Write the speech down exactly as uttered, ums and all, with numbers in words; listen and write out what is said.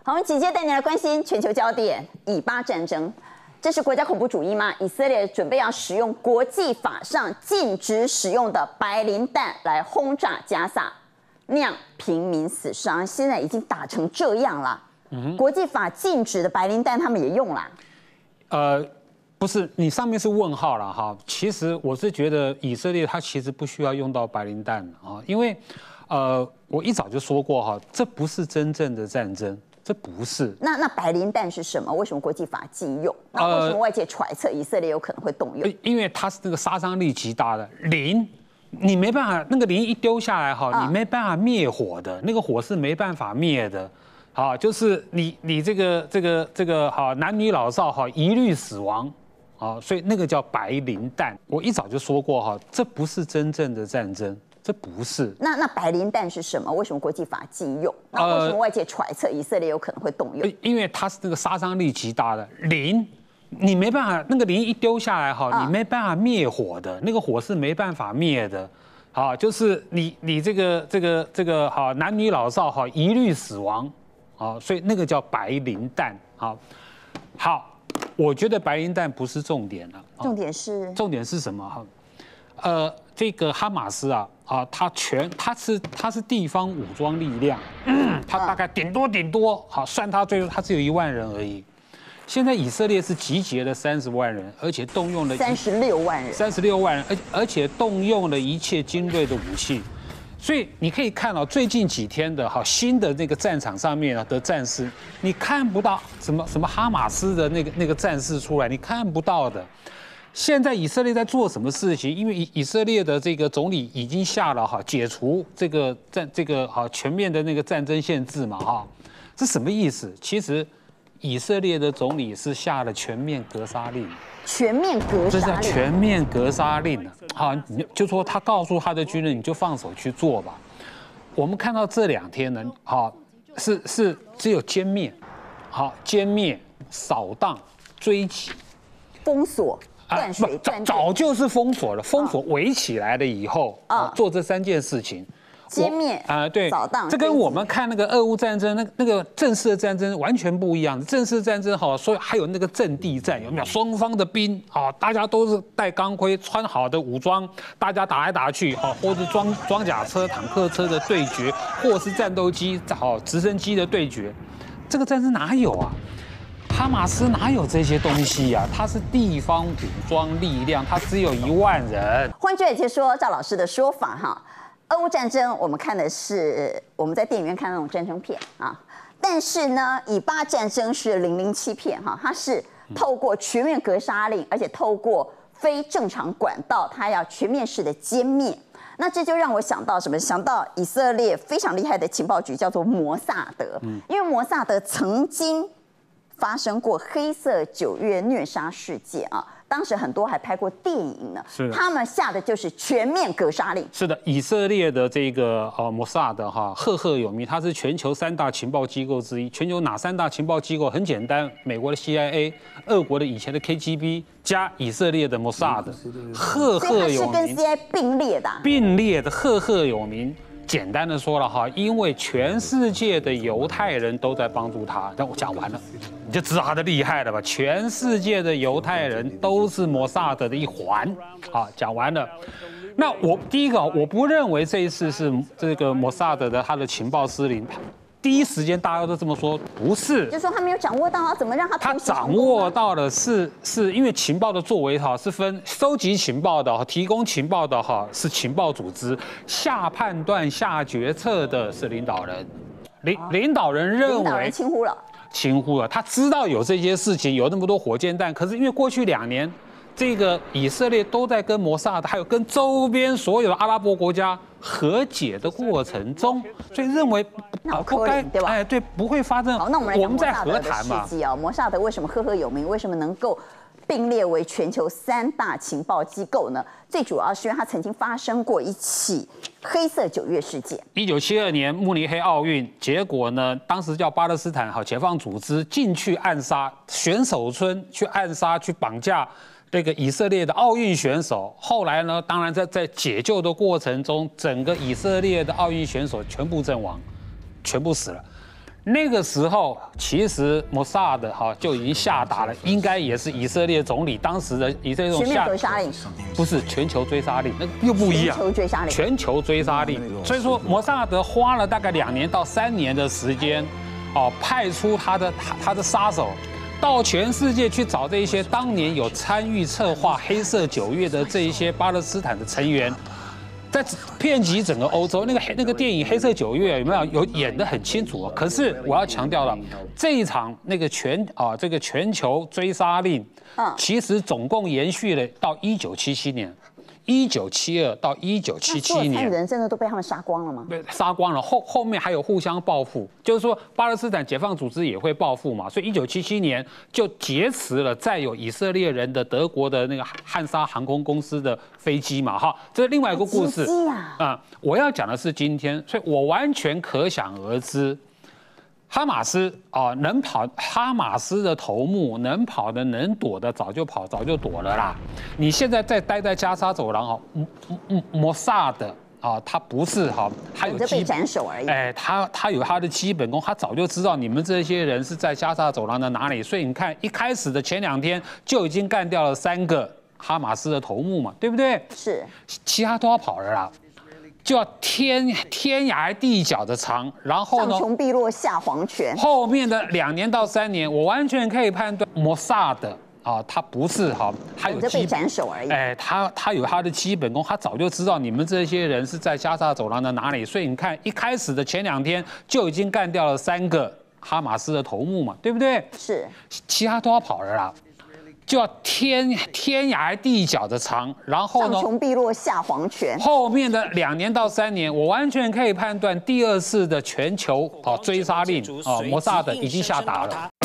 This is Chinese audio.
好，我们紧接带你来关心全球焦点以巴战争。这是国家恐怖主义吗？以色列准备要使用国际法上禁止使用的白磷弹来轰炸加萨，酿平民死伤。现在已经打成这样了，嗯、国际法禁止的白磷弹他们也用了。 呃，不是，你上面是问号了哈。其实我是觉得以色列它其实不需要用到白磷弹啊，因为呃，我一早就说过哈，这不是真正的战争。这不是。 那那白磷弹是什么？为什么国际法禁用？那为什么外界揣测以色列有可能会动用？ 呃、因为它是那个杀伤力极大的磷，你没办法，那个磷一丢下来哈，你没办法灭火的，那个火是没办法灭的。好，就是你你这个这个这个好，男女老少哈一律死亡。好，所以那个叫白磷弹。我一早就说过哈，这不是真正的战争。这不是。 那那白磷弹是什么？为什么国际法禁用？那为什么外界揣测以色列有可能会动用？ 呃、因为它是那个杀伤力极大的磷，你没办法，那个磷一丢下来哈，你没办法灭火的，那个火是没办法灭的。好，就是你你这个这个这个好，男女老少哈一律死亡。好，所以那个叫白磷弹。好，好，我觉得白磷弹不是重点了。 重点是？重点是什么哈？呃，这个哈马斯啊。啊，他全他是他是地方武装力量，嗯、他大概顶多顶多好算他最多他只有一万人而已。现在以色列是集结了三十万人，而且动用了三十六万人， 三十六万人，而而且动用了一切精锐的武器。所以你可以看到最近几天的哈新的那个战场上面的战士，你看不到什么什么哈马斯的那个那个战士出来，你看不到的。现在以色列在做什么事情？因为以以色列的这个总理已经下了哈解除这个战这个哈全面的那个战争限制嘛哈，这什么意思？其实以色列的总理是下了全面格杀令， 全面格杀令， 这是全面格杀令了。好，就说他告诉他的军人，你就放手去做吧。我们看到这两天呢，好是是只有歼灭，好歼灭、扫荡、追击、 封锁。断水断电，早就是封锁了，封锁围起来了以后，啊，做这三件事情， 歼灭啊，对， 扫荡， 这跟我们看那个俄乌战争，那那个正式的战争完全不一样。正式战争好，所以还有那个阵地战，有没有？双方的兵啊，大家都是戴钢盔，穿好的武装，大家打来打去，好，或是装装甲车、坦克车的对决，或是战斗机、好直升机的对决，这个战争哪有啊？哈马斯哪有这些东西呀、啊？它是地方武装力量，它只有一万人。 换句话说，赵老师的说法哈，俄乌战争我们看的是我们在电影院看那种战争片啊，但是呢，以巴战争是零零七片哈，它是透过全面格杀令，而且透过非正常管道，它要全面式的歼灭。那这就让我想到什么？想到以色列非常厉害的情报局叫做摩萨德，因为摩萨德曾经发生过黑色九月虐杀事件啊，当时很多还拍过电影呢。 是， 他们下的就是全面格杀令。 是的，以色列的这个呃摩萨德哈赫赫有名，它是全球三大情报机构之一。全球哪三大情报机构？很简单，美国的 C I A， 俄国的以前的 K G B 加以色列的摩萨德，赫赫有名。 所以它是跟 C I A 并列的、啊。 并列的，赫赫有名。简单的说了哈，因为全世界的犹太人都在帮助他。但我讲完了，你就知道他的厉害了吧？全世界的犹太人都是摩萨德的一环。好，讲完了。那我第一个，我不认为这一次是这个摩萨德的他的情报失灵。第一时间大家都这么说，不是， 就是说他没有掌握到要怎么让他他掌握到的是是因为情报的作为哈是分收集情报的、提供情报的哈是情报组织，下判断下决策的是领导人，领领导人认为轻忽了， 轻忽了，他知道有这些事情，有那么多火箭弹，可是因为过去两年这个以色列都在跟摩萨德还有跟周边所有的阿拉伯国家和解的过程中，所以认为啊不该对吧？ 哎，对，不会发生。 好，那我们来讲我们在和谈嘛。 哦，摩萨德为什么赫赫有名？为什么能够并列为全球三大情报机构呢？最主要是因为它曾经发生过一起黑色九月事件。 一九七二年慕尼黑奥运，结果呢，当时叫巴勒斯坦好解放组织进去暗杀选手村，去暗杀去绑架这个以色列的奥运选手。后来呢，当然在在解救的过程中，整个以色列的奥运选手全部阵亡，全部死了。 那个时候，其实摩萨德哈就已经下达了，应该也是以色列总理当时的以色列总全面追杀令， 不是全球追杀令，那个又不一样。 全球追杀令， 全球追杀令。所以说，摩萨德花了大概两年到三年的时间，哦，派出他的他他的杀手，到全世界去找这一些当年有参与策划黑色九月的这一些巴勒斯坦的成员。在遍及整个欧洲，那个黑那个电影《黑色九月》有没有有演得很清楚？可是我要强调了，这一场那个全啊这个全球追杀令，其实总共延续了到一九七七年。一九七二到一九七七年， 参与人真的都被他们杀光了吗？ 被杀光了，后后面还有互相报复，就是说巴勒斯坦解放组织也会报复嘛，所以一九七七年就劫持了载有以色列人的德国的那个汉莎航空公司的飞机嘛，哈，这是另外一个故事啊、 嗯。我要讲的是今天，所以我完全可想而知。哈马斯啊，能跑哈马斯的头目，能跑的能躲的早就跑，早就躲了啦。你现在再待在加沙走廊哈，摩摩萨德啊，他不是哈，他有被斩首而已。 哎，他他有他的基本功，他早就知道你们这些人是在加沙走廊的哪里，所以你看一开始的前两天就已经干掉了三个哈马斯的头目嘛，对不对？ 是， 其他都要跑了啦。就要天天涯地角的长，然后呢， 上穷碧落下黄泉。 后面的两年到三年，我完全可以判断摩萨德啊，他不是哈，他有被斩首而已。 哎，他他有他的基本功，他早就知道你们这些人是在加沙走廊的哪里，所以你看一开始的前两天就已经干掉了三个哈马斯的头目嘛，对不对？ 是， 其他都要跑了啦。就要天天涯地角的长，然后呢， 上穷碧落下黄泉。 后面的两年到三年，我完全可以判断第二次的全球啊追杀令啊，摩萨德已经下达了。